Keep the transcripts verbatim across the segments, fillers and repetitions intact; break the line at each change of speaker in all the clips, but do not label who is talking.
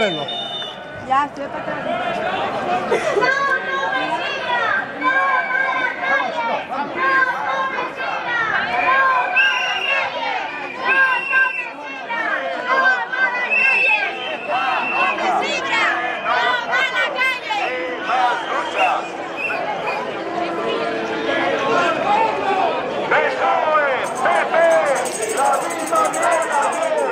pelo.
Ya, estoy para atrás.
¡No, no, vecina! ¡No, no, la calle! ¡No, no, vecina! ¡No, no, la calle! ¡No, no, vecina! ¡No, no, la calle! ¡No, no, vecina! ¡No, no, la calle!
¡Más luchas! ¡P S O E! ¡P P! ¡La misma mierda!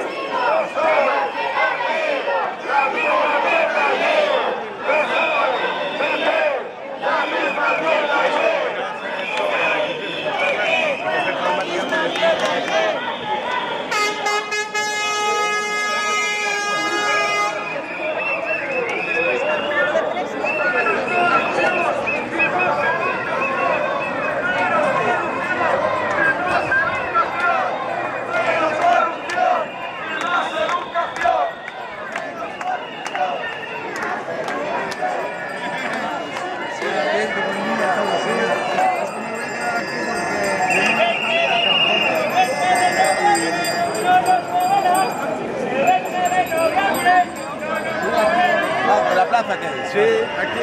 ¿La plaza qué es? Sí, aquí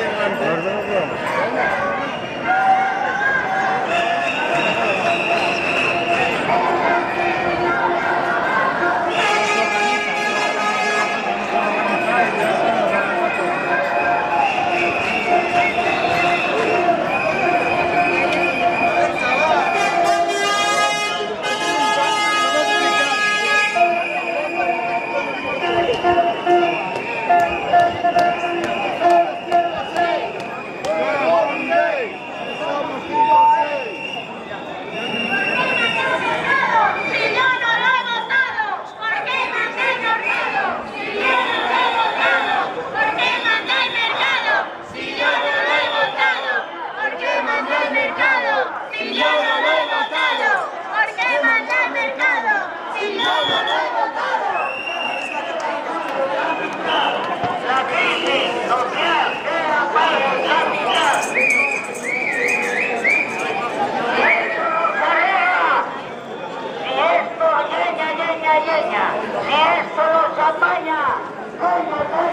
en
¡Ni esto los apaña! ¡Coño,